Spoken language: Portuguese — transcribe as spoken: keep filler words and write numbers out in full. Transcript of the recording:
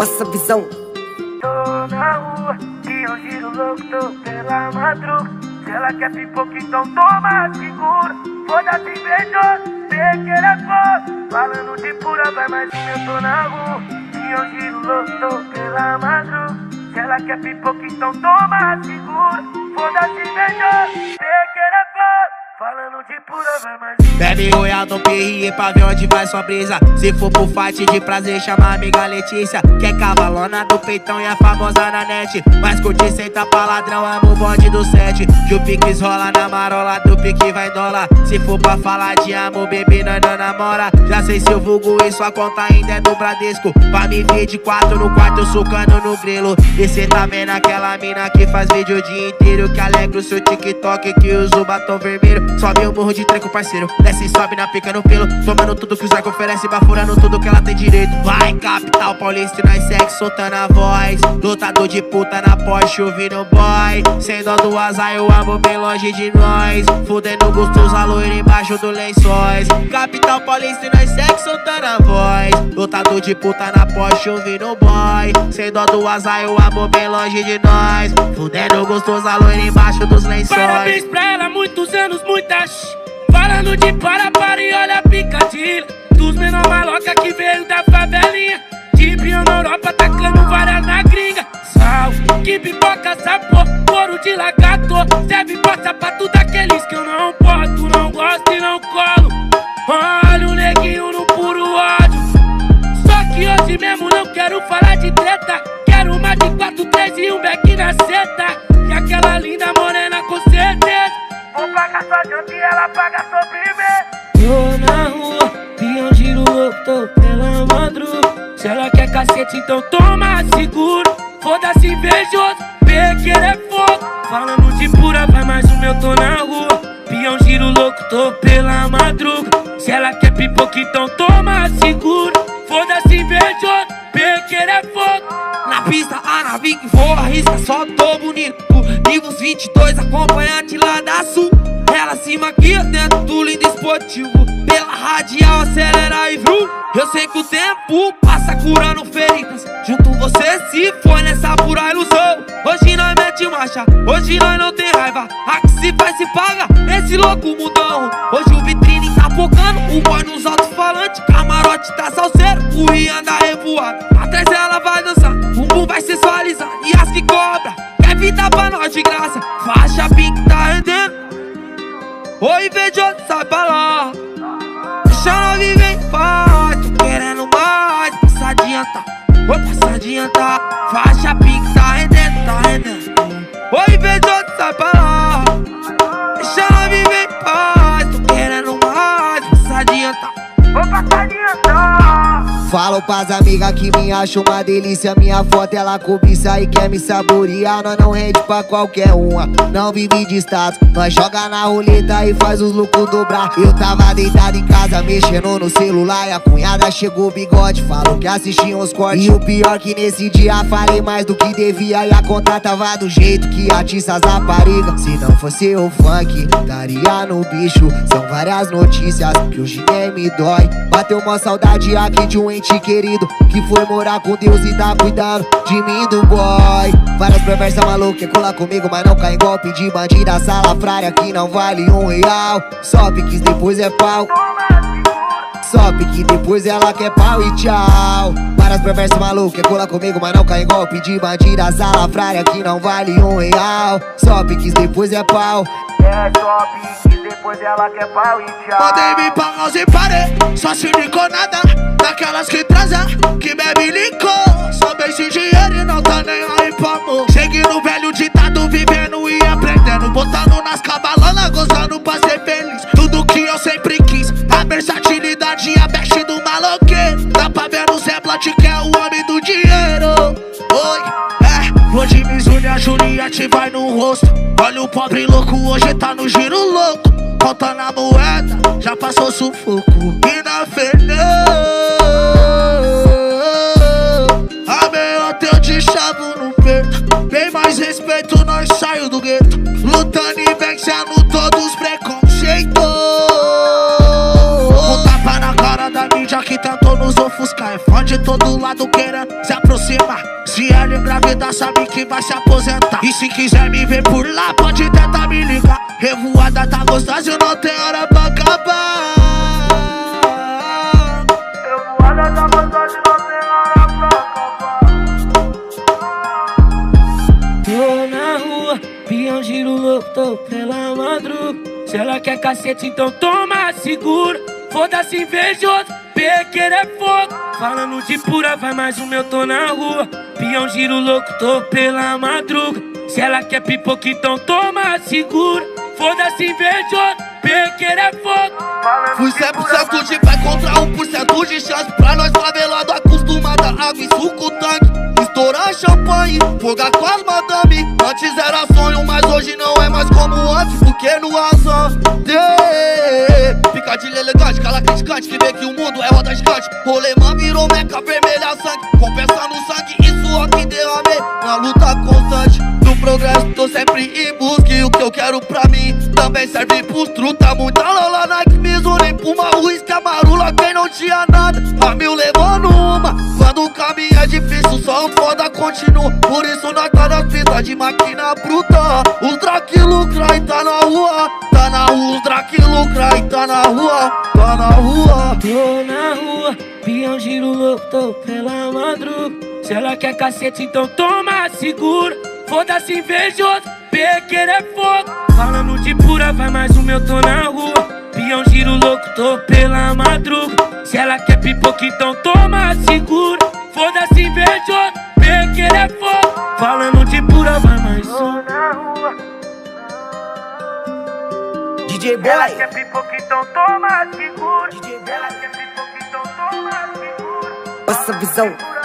passa visão. Tô na rua, e eu giro louco, tô pela madruga. Se ela quer pipoca, então toma, segura. Foda-se, invejoso, pequeno é foda. Falando de pura, vai mais um, eu tô na rua. E eu giro louco, tô pela madruga. Se ela quer pipoca, então toma, segura. Foda-se, invejoso, pequeno é foda. Falando de pura, vai mais um. Bebe royal no P R E pra ver onde vai sua brisa. Se for pro fight de prazer, chama a amiga Letícia, que é cavalona do peitão e a famosa na net. Mas curte senta pra ladrão, amo o bonde do sete. Que o Pix rola na marola, do pique vai dólar. Se for pra falar de amor, bebê, nós não namora. Já sei seu vulgo e sua conta ainda é do Bradesco. Pra me ver de quatro no quarto, eu sucando no grelo. E cê tá vendo aquela mina que faz vídeo o dia inteiro, que alegra o seu TikTok, que usa o batom vermelho. Sobe o morro de treco, parceiro, desce e sobe na pica no pelo. Tomando tudo que o Zarco oferece, bafurando tudo que ela tem direito. Vai, capital paulista, e nós segue soltando a voz. Lutador de puta na Porsche, ouvindo boy. Sem dó do azar, eu amo bem longe de nós. Fudendo gostoso, a loira embaixo do lençóis. Capital paulista, e nós segue soltando a voz. Lutador de puta na Porsche, ouvindo boy. Sem dó do azar, eu amo bem longe de nós. Fudendo gostoso, a loira embaixo dos lençóis. Parabéns pra ela, muitos anos, muitas. Falando de para, para e olha a picadilha dos menor maloca que veio da favelinha. De Brio na Europa, tacando várias na gringa. Sal, que pipoca, sabor, couro de lagarto. Serve passa pra tudo aqueles que eu não posto, não gosto e não colo. Olha o neguinho no puro ódio. Só que hoje mesmo não quero falar de treta. Quero uma de quatro, três e um beck na seta. E aquela linda morena com certeza. Vou pagar sua janta e ela paga sobremesa. Tô na rua, pião giro louco, tô pela madruga. Se ela quer cacete, então toma, seguro. Foda-se, invejoso, pequeno é fogo. Falando de pura, vai mais um, eu tô na rua. Pião giro louco, tô pela madruga. Se ela quer pipoca, então toma, seguro. Foda-se, invejoso, pequeno é fogo. Na pista, a nave que voa, arrisca, só tô bonito. Nivos vinte e dois, acompanhante lá da Sul. Ela se maquia dentro do lindo esportivo. Pela radial, acelera e vrum. Eu sei que o tempo passa curando feridas. Junto você se foi nessa pura ilusão. Hoje nós mete marcha, hoje nós não tem raiva. A que se faz se paga, esse louco mudão. Hoje o vitrine tá focando, o boy nos alto-falantes. Camarote tá salseiro, o Rian anda revoado. Atrás ela vai dançar, o bumbum vai sensualizar. E as que cobra, quer vida pra nós de graça. Faixa pink tá rendendo. Oi, invejoso, sai pra lá. Deixa nós viver em paz. Tô querendo mais, passa adianta. Oi, passa adianta. Faixa pink tá rendendo, tá rendendo. Oi, invejoso, sai pra lá. Deixa nós viver em paz. Tô querendo mais, passa adianta. Vou passar adianta. Falo pras amigas que me acham uma delícia. Minha foto ela cobiça e quer me saborear. Nós não rende pra qualquer uma, não vive de status. Nós joga na roleta e faz os lucros dobrar. Eu tava deitado em casa mexendo no celular e a cunhada chegou bigode, falou que assistia uns cortes. E o pior que nesse dia falei mais do que devia. E a conta tava do jeito que atiça as raparigas. Se não fosse o funk, estaria no bicho. São várias notícias que hoje nem me dói. Bateu uma saudade aqui de um ente querido que foi morar com Deus e tá cuidando de mim, do boy. Várias perversas malucas quer colar comigo, mas não cai em golpe de bandida salafrária que não vale um real. Só piques depois é pau. Só pique depois ela quer pau e tchau. Várias perversas malucas quer colar comigo, mas não cai em golpe de bandida salafrária que não vale um real. Só piques depois é pau. É só piques, depois ela quer pau e tchau. Mandei me pagar e parei, só se licou nada. Daquelas que transa, que bebe licor. Só bem sem dinheiro e não tá nem aí pra amor. Cheguei no velho ditado, vivendo e aprendendo. Botando nas cavalonas, gozando pra ser feliz. Tudo que eu sempre quis, a versatilidade e a best do maloqueiro. Dá pra ver no Zé Blat que é o homem do dinheiro. Oi, é, hoje Mizunya, Juliette vai no rosto. Olha o pobre louco, hoje tá no giro louco. Contando a moeda, já passou sufoco. E na Fernanda a meia eu te chavo no peito. Bem mais respeito, nós saio do gueto. Lutando e vencendo todos os preconceitos. Um tapa na cara da mídia que tentou nos ofuscar. É fã de todo lado querendo se aproximar. cima. Se ela engravidar, sabe que vai se aposentar. E se quiser me ver por lá, pode tentar me ligar. Revoada tá gostosa, eu não tenho hora pra acabar. Revoada tá gostosa, eu não tenho hora pra acabar. Tô na rua, pião giro louco, tô pela madruga. Se ela quer cacete, então toma, segura. Foda-se invejoso, pequeno é fogo. Falando de pura, vai mais um meu, tô na rua. Pião giro louco, tô pela madruga. Se ela quer pipoca, então toma, segura. Foda-se invejoso, pequeno é fogo. Fui cem por cento de pé contra um por cento de chance. Pra nós favelado, acostumada água e suco tanque. Estourar champanhe, fogar com as madame. Antes era sonho, mas hoje não é mais como antes. Porque no azar, picadilha elegante, cala criticante que vê que o mundo é roda gigante. Rolemã virou meca vermelha sangue, compensando sangue e suor que derramei na luta constante. No progresso tô sempre em busca e o que eu quero pra mim também serve pros truta. Muita lola, Nike, Mizuno, Puma, uísque, amarula, quem não tinha nada a mil levando uma. Quando o caminho é difícil, só um foda continua. Por isso nós tá nas pistas de máquina bruta. Os Drake lucra e tá na rua. Tá na rua, os Drake lucra e tá na rua. Tá na rua. Tô na rua, pião giro louco, tô pela madruga. Se ela quer cacete, então toma, segura. Foda-se invejoso, pequeno é fogo. Falando de pura, vai mais um meu, tô na rua. Pião giro louco, tô pela madruga. Se ela quer pipoca, então toma, segura. Foda-se invejoso, pequeno é fogo. Falando de pura, vai mais um. D J Boy. Ela quer pipoca, então toma, segura. Ela quer pipoca, então toma, segura. Passa visão.